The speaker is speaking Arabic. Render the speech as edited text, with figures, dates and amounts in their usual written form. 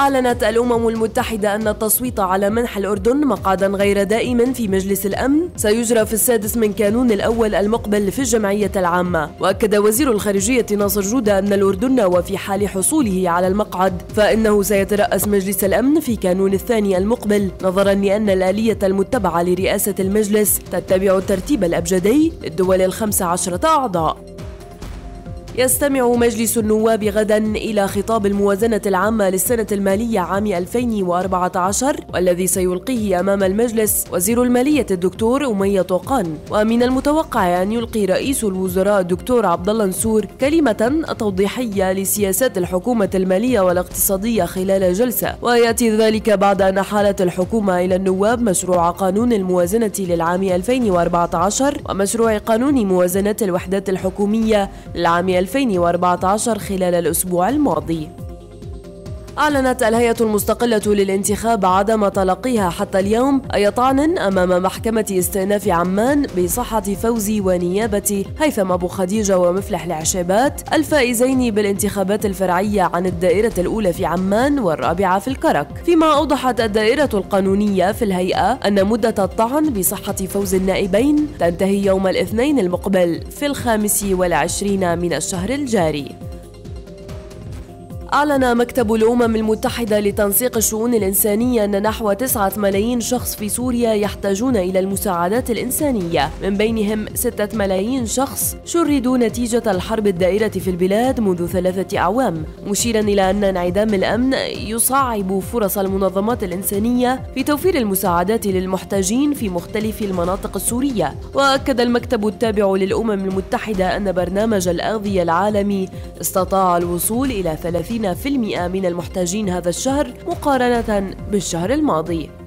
أعلنت الأمم المتحدة أن التصويت على منح الأردن مقعدا غير دائم في مجلس الأمن سيجرى في 6 من كانون الأول المقبل في الجمعية العامة. وأكد وزير الخارجية ناصر جودة أن الأردن وفي حال حصوله على المقعد فإنه سيترأس مجلس الأمن في كانون الثاني المقبل، نظرا لأن الآلية المتبعة لرئاسة المجلس تتبع الترتيب الأبجدي للدول ال15 أعضاء. يستمع مجلس النواب غدا إلى خطاب الموازنة العامة للسنة المالية عام 2014 والذي سيلقيه أمام المجلس وزير المالية الدكتور أمية طوقان. ومن المتوقع أن يلقي رئيس الوزراء الدكتور عبد الله نصور كلمة توضيحية لسياسات الحكومة المالية والاقتصادية خلال جلسة، ويأتي ذلك بعد أن حالت الحكومة إلى النواب مشروع قانون الموازنة للعام 2014 ومشروع قانون موازنة الوحدات الحكومية للعام 2014 خلال الأسبوع الماضي. أعلنت الهيئة المستقلة للانتخاب عدم تلقيها حتى اليوم أي طعن أمام محكمة استئناف عمان بصحة فوزي ونيابة هيثم أبو خديجة ومفلح العشيبات الفائزين بالانتخابات الفرعية عن الدائرة الأولى في عمان والرابعة في الكرك. فيما أوضحت الدائرة القانونية في الهيئة أن مدة الطعن بصحة فوز النائبين تنتهي يوم الاثنين المقبل في 25 من الشهر الجاري. أعلن مكتب الأمم المتحدة لتنسيق الشؤون الإنسانية أن نحو 9 ملايين شخص في سوريا يحتاجون إلى المساعدات الإنسانية، من بينهم 6 ملايين شخص شردوا نتيجة الحرب الدائرة في البلاد منذ 3 أعوام، مشيرا إلى أن انعدام الأمن يصعب فرص المنظمات الإنسانية في توفير المساعدات للمحتاجين في مختلف المناطق السورية. وأكد المكتب التابع للأمم المتحدة أن برنامج الأغذية العالمي استطاع الوصول إلى 30% من المحتاجين هذا الشهر مقارنة بالشهر الماضي.